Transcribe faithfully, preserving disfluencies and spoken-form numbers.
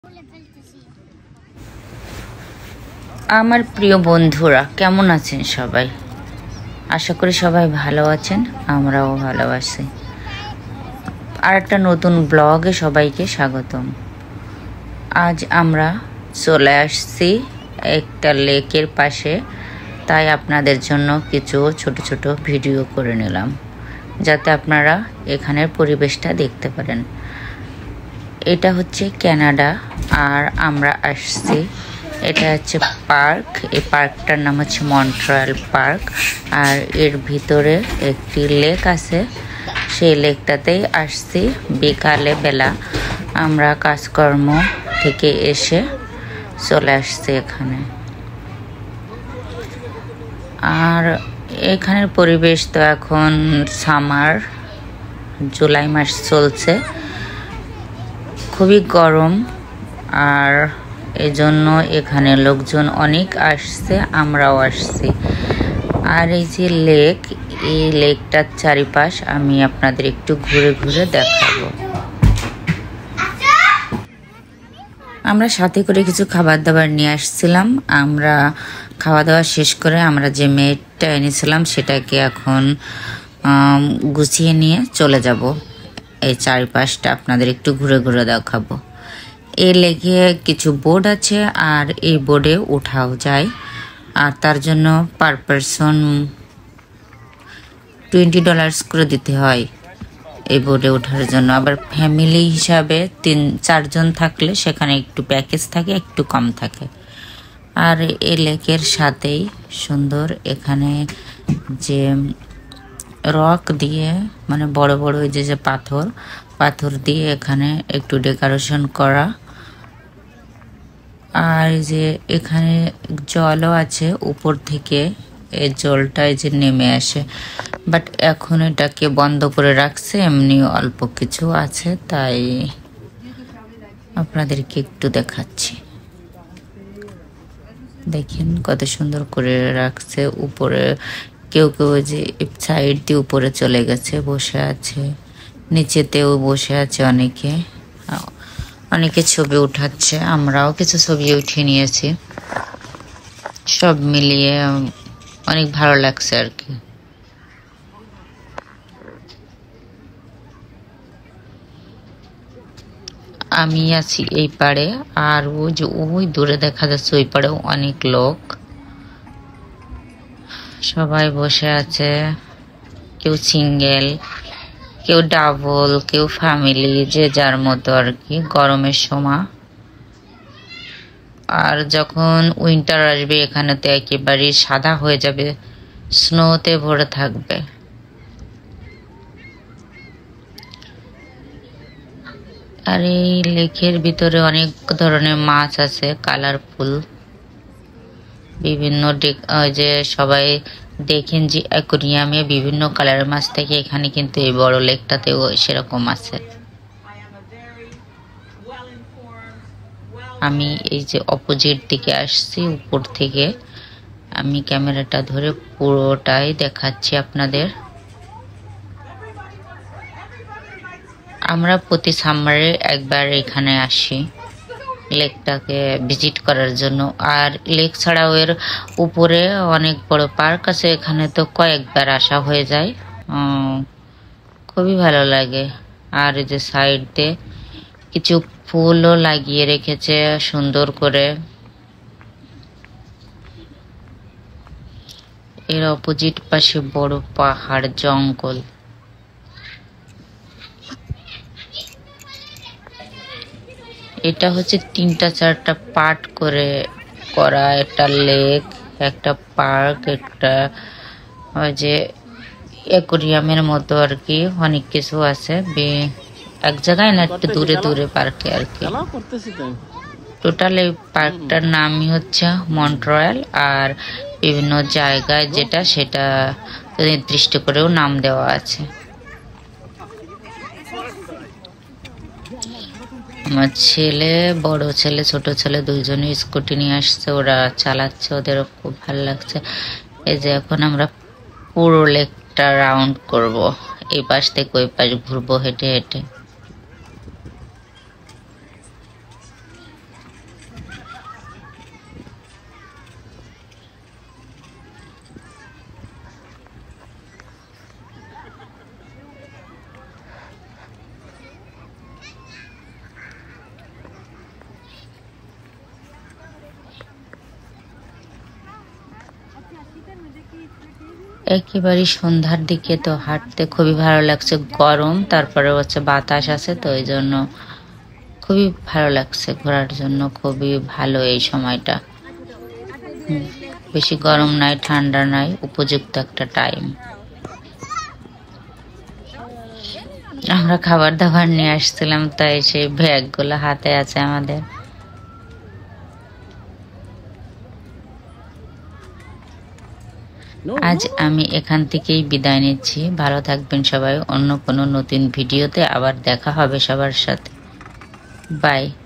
আমার প্রিয় বন্ধুরা কেমন আছেন সবাই? আশা করি সবাই ভালো আছেন, আমরাও ভালো আছি। আর একটা নতুন ব্লগে সবাইকে স্বাগতম। আজ আমরা চলে আসছি একটা লেকের পাশে, তাই আপনাদের জন্য কিছু ছোট ছোট ভিডিও করে নিলাম যাতে আপনারা এখানের পরিবেশটা দেখতে পারেন। এটা হচ্ছে কানাডা আর আমরা আসছি, এটা হচ্ছে পার্ক। এই পার্কটার নাম হচ্ছে মন্ট্রিয়াল পার্ক। আর এর ভিতরে একটি লেক আছে, সেই লেকটাতেই আসছি বিকালে বেলা। আমরা কাজকর্ম থেকে এসে চলে আসছি এখানে। আর এখানের পরিবেশ তো এখন সামার, জুলাই মাস চলছে, খুবই গরম। আর এজন্য এখানে লোকজন অনেক আসছে, আমরাও আসছি। আর এই যে লেক, এই লেকটার চারিপাশ আমি আপনাদের একটু ঘুরে ঘুরে দেখাবো। আমরা সাথে করে কিছু খাবার দাবার নিয়ে আসছিলাম। আমরা খাওয়া দাওয়া শেষ করে আমরা যে মেটটা এনেছিলাম সেটাকে এখন গুছিয়ে নিয়ে চলে যাব। এই চারিপাশটা আপনাদের একটু ঘুরে ঘুরে দেখাবো। এই লেকে কিছু বোর্ড আছে আর এই বোর্ডে ওঠাও যায়। আর তার জন্য পার পারসন টোয়েন্টি ডলার্স করে দিতে হয় এই বোর্ডে ওঠার জন্য। আবার ফ্যামিলি হিসাবে তিন চারজন থাকলে সেখানে একটু প্যাকেজ থাকে, একটু কম থাকে। আর এই লেকের সাথেই সুন্দর এখানে যে রক দিয়ে, মানে বড় বড় ওই যে যে পাথর পাথর দিয়ে এখানে একটু ডেকোরেশন করা। আর যে এখানে জলও আছে, উপর থেকে এই জলটা এই যে নেমে আসে, বাট এখন এটাকে বন্ধ করে রাখছে, এমনি অল্প কিছু আছে, তাই আপনাদেরকে একটু দেখাচ্ছি। দেখেন কত সুন্দর করে রাখছে। উপরে কেউ কেউ যে সাইড দিয়ে উপরে চলে গেছে, বসে আছে, নিচেতেও বসে আছে অনেকে, অনেকে ছবি উঠাচ্ছে। আমরাও কিছু ছবি উঠিয়ে নিয়েছি। সব মিলিয়ে অনেক ভালো লাগছে আর কি। আমি আছি এই পাড়ে, আর ওই যে ওই দূরে দেখা যাচ্ছে ওই পাড়েও অনেক লোক, সবাই বসে আছে। কেউ সিঙ্গেল, কেউ ডাবল, কেউ ফ্যামিলি, যে যার মতো আর কি। গরমের সময়, আর যখন উইন্টার আসবে এখানে তো একেবারে সাদা হয়ে যাবে, স্নোতে ভরে থাকবে। আর এই লেকের ভিতরে অনেক ধরনের মাছ আছে, কালারফুল বিভিন্ন। যে সবাই দেখেন যে অ্যাকোরিয়ামে বিভিন্ন কালারের মাছ থাকে, এখানে কিন্তু এই বড় লেকটাতেও সেরকম আছে। আমি এই যে অপোজিট দিকে আসছি, উপর থেকে আমি ক্যামেরাটা ধরে পুরোটাই দেখাচ্ছি আপনাদের। আমরা প্রতি সামারে একবার এখানে আসি লেকটাকে ভিজিট করার জন্য। আর লেক ছাড়াও এর উপরে অনেক বড় পার্ক আছে, এখানে তো কয়েকবার আসা হয়ে যায়, খুবই ভালো লাগে। আর এই যে সাইড দিয়ে কিছু ফুলও লাগিয়ে রেখেছে সুন্দর করে। এর অপোজিট পাশে বড় পাহাড়, জঙ্গল। এটা হচ্ছে তিনটা চারটা পার্ট করে করা একটা লেক, একটা পার্ক, একটা ওই যে অ্যাকোরিয়ামের মতো আর কি। অনেক কিছু আছে এক জায়গায় না, একটু দূরে দূরে পার্কে আর কি। টোটাল এই পার্কটার নামই হচ্ছে মন্ট্রিয়াল। আর বিভিন্ন জায়গায় যেটা সেটা নির্দিষ্ট করেও নাম দেওয়া আছে। আমার ছেলে, বড় ছেলে, ছোট ছেলে দুইজনে স্কুটি নিয়ে আসছে, ওরা চালাচ্ছে, ওদেরও খুব ভালো লাগছে। এই যে এখন আমরা পুরো লেকটা রাউন্ড করব, এই পাশ থেকে ওই পাশ ঘুরবো হেঁটে হেঁটে। একেবারে সন্ধ্যার দিকে তো হাঁটতে খুবই ভালো লাগছে, গরম তারপরে হচ্ছে বাতাস আছে, তো এই জন্য খুবই ভালো লাগছে ঘোরার জন্য। খুবই ভালো এই সময়টা, বেশি গরম নাই ঠান্ডা নাই, উপযুক্ত একটা টাইম। আমরা খাবার দাবার নিয়ে আসছিলাম, তাই সেই ব্যাগগুলো হাতে আছে আমাদের। আজ আমি এখান থেকেই বিদায় নিচ্ছি। ভালো থাকবেন সবাই। অন্য কোনো নতুন ভিডিওতে আবার দেখা হবে সবার সাথে। বাই।